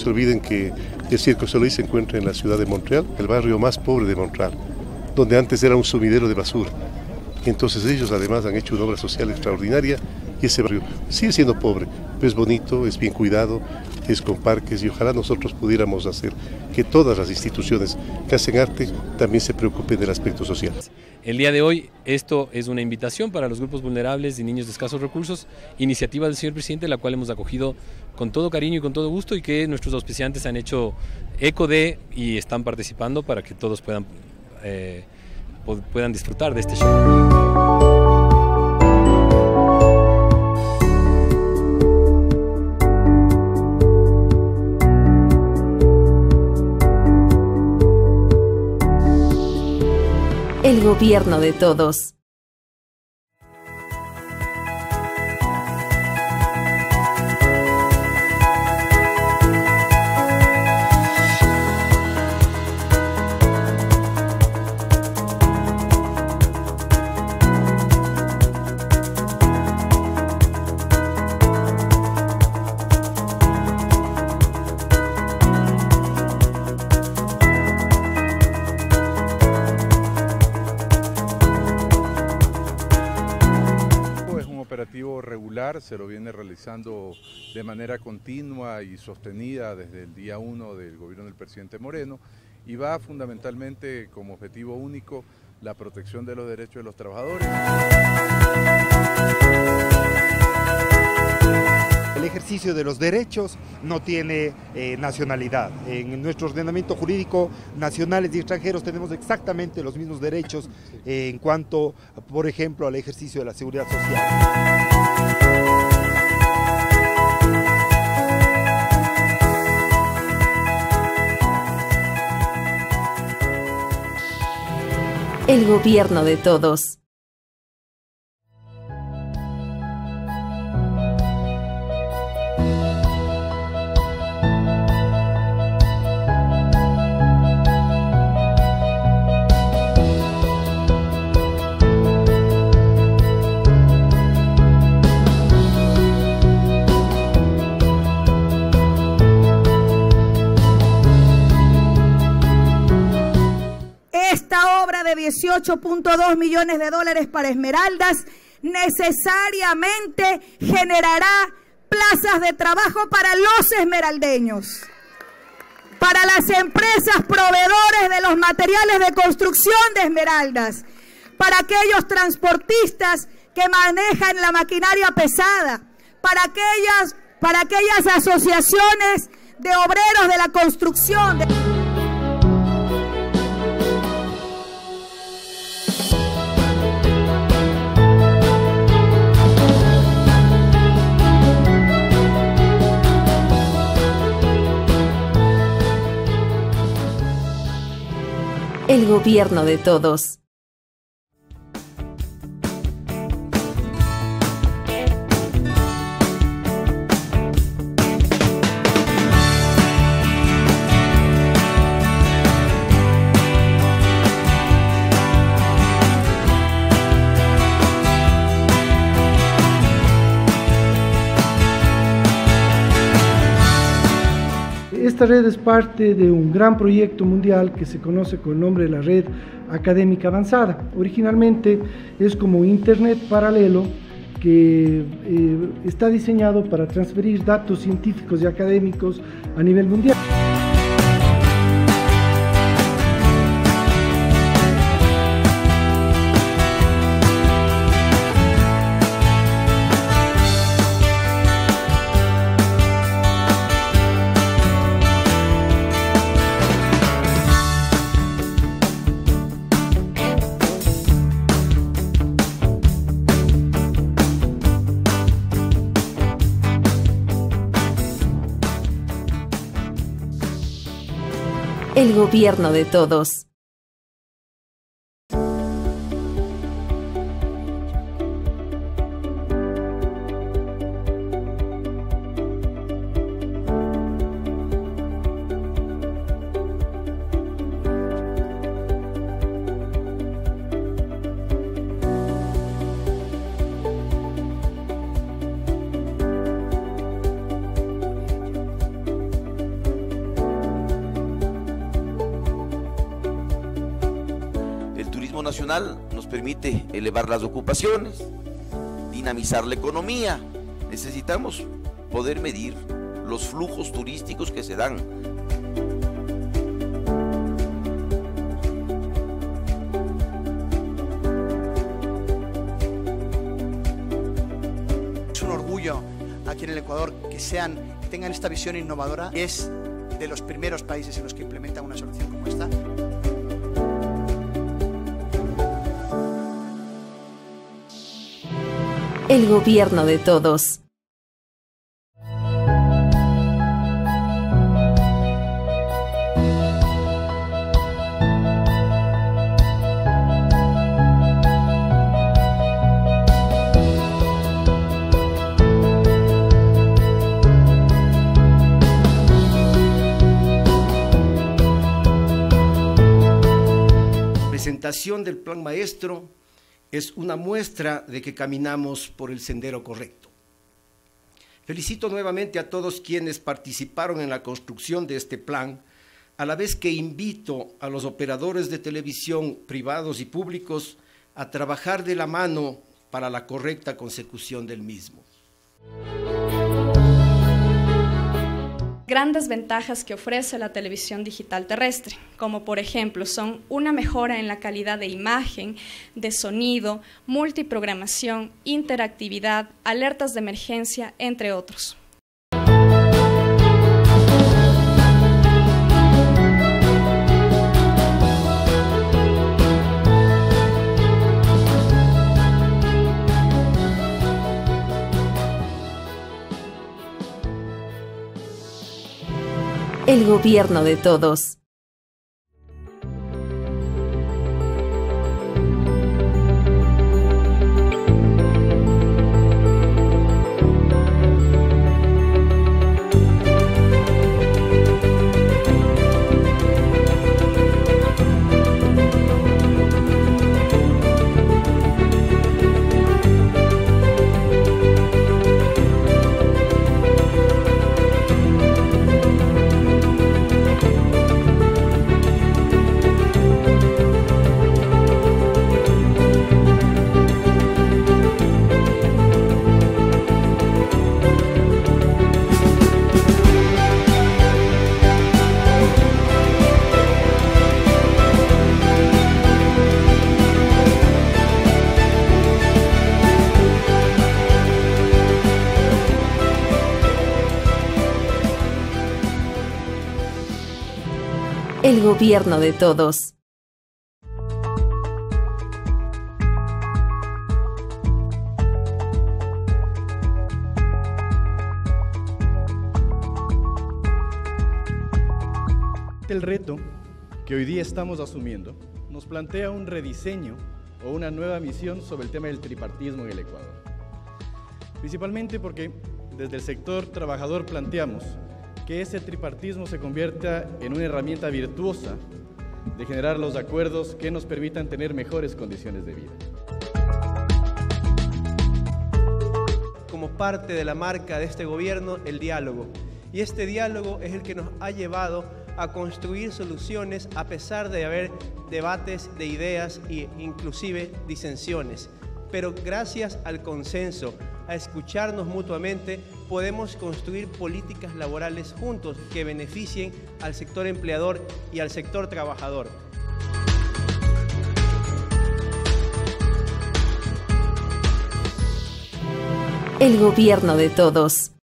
se olviden que el Cirque du Soleil se encuentra en la ciudad de Montreal, el barrio más pobre de Montreal, donde antes era un sumidero de basura. Entonces ellos además han hecho una obra social extraordinaria y ese barrio sigue siendo pobre, pero es bonito, es bien cuidado, es con parques y ojalá nosotros pudiéramos hacer que todas las instituciones que hacen arte también se preocupen del aspecto social. El día de hoy esto es una invitación para los grupos vulnerables y niños de escasos recursos, iniciativa del señor presidente, la cual hemos acogido con todo cariño y con todo gusto y que nuestros auspiciantes han hecho eco de y están participando para que todos puedan disfrutar de este show. El gobierno de todos. Regular, se lo viene realizando de manera continua y sostenida desde el día 1 del gobierno del presidente Moreno y va fundamentalmente como objetivo único la protección de los derechos de los trabajadores. El ejercicio de los derechos no tiene nacionalidad. En nuestro ordenamiento jurídico, nacionales y extranjeros tenemos exactamente los mismos derechos en cuanto, por ejemplo, al ejercicio de la seguridad social. El gobierno de todos. Esta obra de 18.2 millones de dólares para Esmeraldas necesariamente generará plazas de trabajo para los esmeraldeños, para las empresas proveedores de los materiales de construcción de Esmeraldas, para aquellos transportistas que manejan la maquinaria pesada, para aquellas asociaciones de obreros de la construcción. El gobierno de todos. Esta red es parte de un gran proyecto mundial que se conoce con el nombre de la Red Académica Avanzada. Originalmente es como Internet paralelo que está diseñado para transferir datos científicos y académicos a nivel mundial. El gobierno de todos. nacional nos permite elevar las ocupaciones, dinamizar la economía. Necesitamos poder medir los flujos turísticos que se dan. Es un orgullo aquí en el Ecuador que tengan esta visión innovadora. Es de los primeros países en los que implementan una solución como esta. El gobierno de todos. La presentación del Plan Maestro es una muestra de que caminamos por el sendero correcto. Felicito nuevamente a todos quienes participaron en la construcción de este plan, a la vez que invito a los operadores de televisión privados y públicos a trabajar de la mano para la correcta consecución del mismo. Grandes ventajas que ofrece la televisión digital terrestre, como por ejemplo son una mejora en la calidad de imagen, de sonido, multiprogramación, interactividad, alertas de emergencia, entre otros. El gobierno de todos. El gobierno de todos. El reto que hoy día estamos asumiendo nos plantea un rediseño o una nueva misión sobre el tema del tripartismo en el Ecuador. Principalmente porque desde el sector trabajador planteamos que ese tripartismo se convierta en una herramienta virtuosa de generar los acuerdos que nos permitan tener mejores condiciones de vida. Como parte de la marca de este gobierno, el diálogo. Y este diálogo es el que nos ha llevado a construir soluciones a pesar de haber debates de ideas e inclusive disensiones. Pero gracias al consenso, a escucharnos mutuamente, podemos construir políticas laborales juntos que beneficien al sector empleador y al sector trabajador. El gobierno de todos.